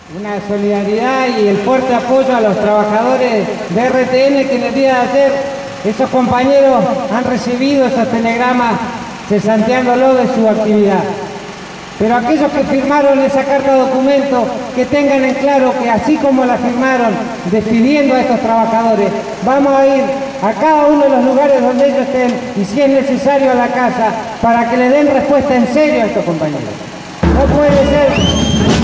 Una solidaridad y el fuerte apoyo a los trabajadores de RTN que en el día de ayer esos compañeros han recibido esos telegramas cesanteándolo de su actividad. Pero aquellos que firmaron esa carta documento, que tengan en claro que así como la firmaron despidiendo a estos trabajadores, vamos a ir a cada uno de los lugares donde ellos estén y si es necesario a la casa para que le den respuesta en serio a estos compañeros. No puede ser.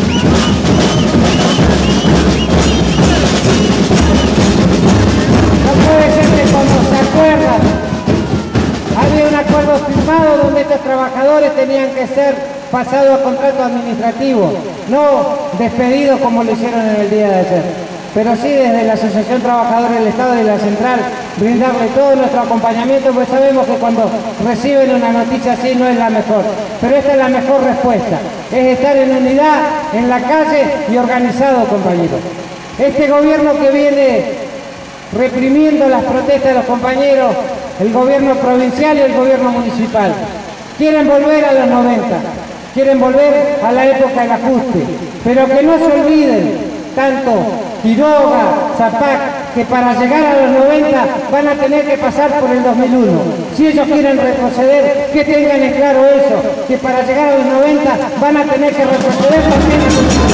No puede ser que cuando se acuerdan, había un acuerdo firmado donde estos trabajadores tenían que ser pasados a contrato administrativo, no despedidos como lo hicieron en el día de ayer. Pero sí desde la Asociación Trabajadora del Estado y la Central, brindarle todo nuestro acompañamiento, pues sabemos que cuando reciben una noticia así no es la mejor. Pero esta es la mejor respuesta, es estar en unidad, en la calle y organizado, compañeros. Este gobierno que viene reprimiendo las protestas de los compañeros, el gobierno provincial y el gobierno municipal, quieren volver a los 90, quieren volver a la época del ajuste, pero que no se olviden, tanto Quiroga, Zapac, que para llegar a los 90 van a tener que pasar por el 2001. Si ellos quieren retroceder, que tengan en claro eso, que para llegar a los 90 van a tener que retroceder también.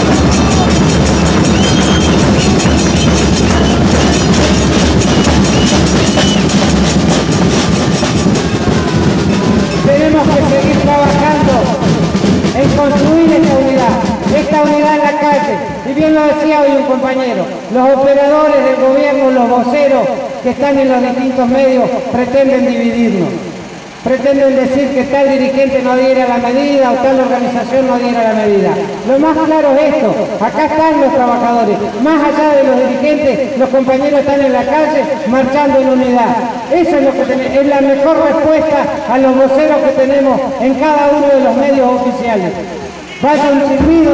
Tenemos que seguir trabajando en construir esta unidad en la calle. Y bien lo decía hoy un compañero, los operadores del gobierno, los voceros que están en los distintos medios pretenden dividirnos. Pretenden decir que tal dirigente no diera la medida o tal organización no diera la medida. Lo más claro es esto, acá están los trabajadores, más allá de los dirigentes, los compañeros están en la calle marchando en unidad. Eso es lo que es la mejor respuesta a los voceros que tenemos en cada uno de los medios oficiales. Vaya un silbido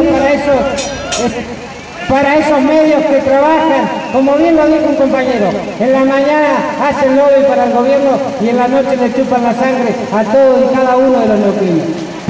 para esos medios que trabajan, como bien lo dijo un compañero, en la mañana hacen lobby para el gobierno y en la noche le chupan la sangre a todos y cada uno de los neuquinos.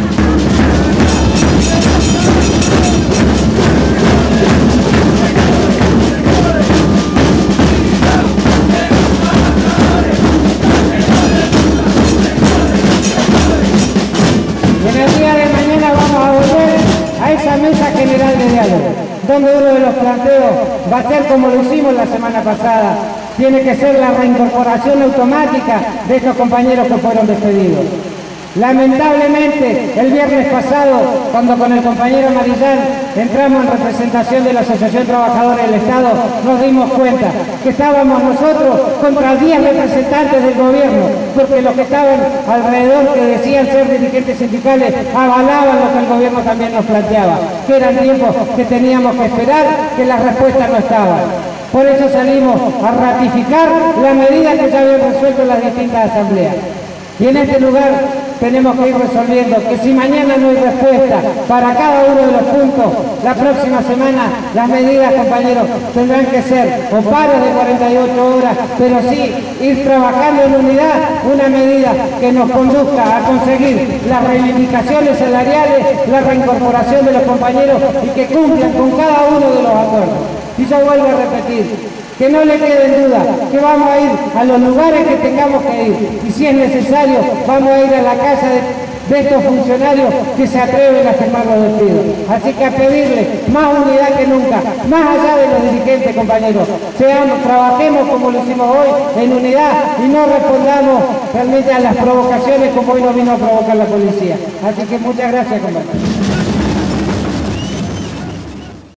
En el día de mañana vamos a volver a esa mesa general de diálogo, donde uno de los planteos va a ser como lo hicimos la semana pasada, tiene que ser la reincorporación automática de estos compañeros que fueron despedidos. Lamentablemente, el viernes pasado, cuando con el compañero Marillán entramos en representación de la Asociación Trabajadora del Estado, nos dimos cuenta que estábamos nosotros contra 10 representantes del gobierno, porque los que estaban alrededor, que decían ser dirigentes sindicales, avalaban lo que el gobierno también nos planteaba, que eran tiempos que teníamos que esperar, que las respuestas no estaban. Por eso salimos a ratificar la medida que ya habían resuelto las distintas asambleas. Y en este lugar tenemos que ir resolviendo que si mañana no hay respuesta para cada uno de los puntos, la próxima semana las medidas, compañeros, tendrán que ser o paros de 48 horas, pero sí ir trabajando en unidad, una medida que nos conduzca a conseguir las reivindicaciones salariales, la reincorporación de los compañeros y que cumplan con cada uno de los acuerdos. Y yo vuelvo a repetir, que no le quede en duda, que vamos a ir a los lugares que tengamos que ir y si es necesario vamos a ir a la casa de estos funcionarios que se atreven a firmar los despidos. Así que a pedirle más unidad que nunca, más allá de los dirigentes, compañeros, trabajemos como lo hicimos hoy, en unidad y no respondamos realmente a las provocaciones como hoy nos vino a provocar la policía. Así que muchas gracias, compañeros.